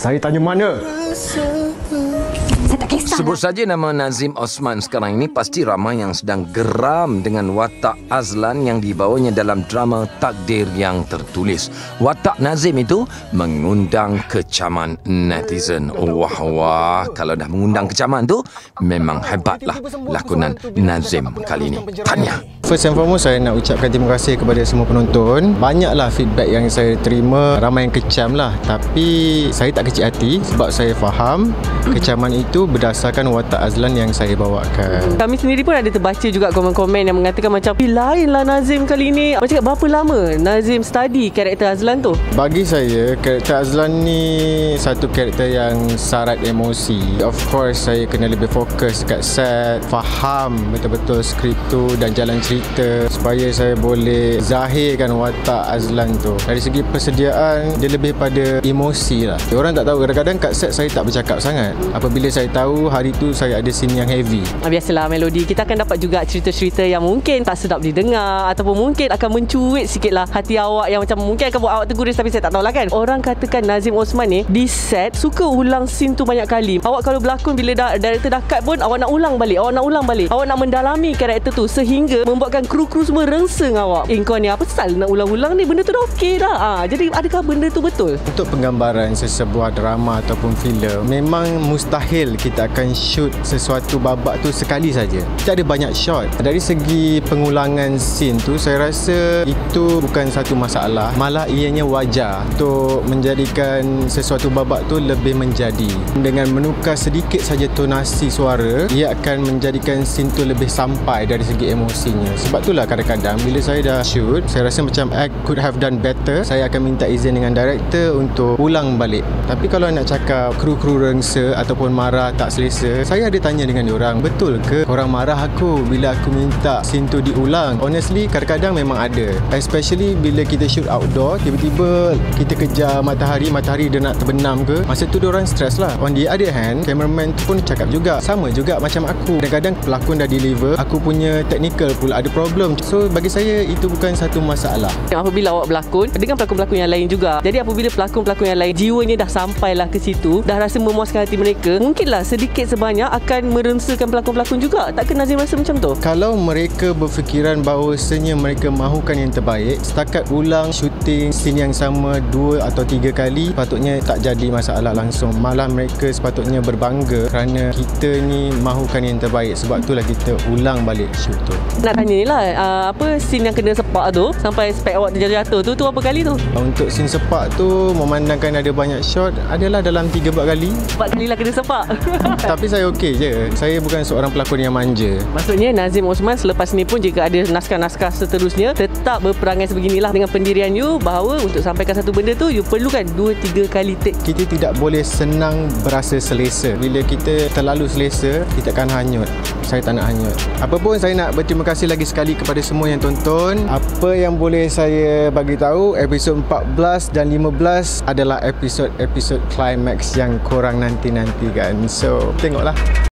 Saya tanya mana? Saya tak kisah. Sebut saja nama Nazim Osman sekarang ini, pasti ramai yang sedang geram dengan watak Azlan yang dibawanya dalam drama Takdir Yang Tertulis. Watak Nazim itu mengundang kecaman netizen. Wah, kalau dah mengundang kecaman tu, memang hebatlah lakonan Nazim kali ini. Tahniah. First and foremost, saya nak ucapkan terima kasih kepada semua penonton. Banyaklah feedback yang saya terima, ramai yang kecam lah. Tapi saya tak kecil hati sebab saya faham kecaman itu berdasarkan watak Azlan yang saya bawakan. Kami sendiri pun ada terbaca juga komen-komen yang mengatakan macam lainlah Nazim kali ini. Macam berapa lama Nazim study karakter Azlan tu? Bagi saya, karakter Azlan ni satu karakter yang syarat emosi. Of course, saya kena lebih fokus kat set, faham betul-betul skrip tu dan jalan cerita supaya saya boleh zahirkan watak Azlan tu. Dari segi persediaan, dia lebih pada emosi lah. Orang tak tahu, kadang-kadang kat set saya tak bercakap sangat. Apabila saya tahu hari tu saya ada scene yang heavy. Biasalah Melody, kita akan dapat juga cerita-cerita yang mungkin tak sedap didengar ataupun mungkin akan mencuit sikit lah hati awak, yang macam mungkin akan buat awak terguris, tapi saya tak tahulah kan. Orang katakan Nazim Osman ni di set suka ulang scene tu banyak kali. Awak kalau berlakon, bila director dah cut pun awak nak ulang balik, awak nak mendalami karakter tu sehingga membuatkan kru-kru semua rengseng awak. Kau ni apa sal nak ulang-ulang ni, benda tu dah okey dah. Jadi adakah benda tu betul? Untuk penggambaran sesebuah drama ataupun filem, memang mustahil kita akan shoot sesuatu babak tu sekali saja. Kita ada banyak shot. Dari segi pengulangan scene tu, saya rasa itu bukan satu masalah, malah ianya wajar untuk menjadikan sesuatu babak tu lebih menjadi. Dengan menukar sedikit saja tonasi suara, ia akan menjadikan scene tu lebih sampai dari segi emosinya. Sebab itulah kadang-kadang bila saya dah shoot, saya rasa macam I could have done better, saya akan minta izin dengan director untuk ulang balik. Tapi kalau nak cakap kru-kru rengsa ataupun marah tak selesa, saya ada tanya dengan diorang, betul ke korang marah aku bila aku minta scene tu diulang? Honestly, kadang-kadang memang ada, especially bila kita shoot outdoor, tiba-tiba kita kejar matahari dia nak terbenam ke, masa tu diorang stress lah. On the other hand, cameraman tu pun cakap juga, sama juga macam aku, kadang-kadang pelakon dah deliver, aku punya technical pula ada problem. So bagi saya itu bukan satu masalah. Apabila awak berlakon dengan pelakon-pelakon yang lain juga, jadi apabila pelakon-pelakon yang lain jiwanya dah sampailah ke situ, dah rasa memuaskan hati mereka, mungkinlah sedikit sebanyak akan merengsakan pelakon-pelakon juga. Takkan Nazim rasa macam tu? Kalau mereka berfikiran bahawasanya mereka mahukan yang terbaik, setakat ulang syuting scene yang sama 2 atau 3 kali, patutnya tak jadi masalah langsung. Malah mereka sepatutnya berbangga kerana kita ni mahukan yang terbaik. Sebab itulah kita ulang balik shoot tu. Nak tanya ni lah, apa scene yang kena sepak tu sampai spek awak terjatuh tu berapa kali tu? Untuk scene sepak tu, memandangkan ada banyak shot, adalah dalam 3-4 kali. 4 kali lah kena sepak. Tapi saya okey je. Saya bukan seorang pelakon yang manja. Maksudnya Nazim Osman selepas ni pun jika ada naskah-naskah seterusnya, tetap berperangai sebeginilah dengan pendirian you bahawa untuk sampaikan satu benda tu you perlukan 2-3 kali take. Kita tidak boleh senang berasa selesa. Bila kita terlalu selesa, kita akan hanyut. Saya tak nak hanyut. Apa pun, saya nak berterima kasih lagi sekali kepada semua yang tonton. Apa yang boleh saya bagi tahu, episod 14 dan 15 adalah episod-episod climax yang korang nanti-nantikan. So, tengoklah.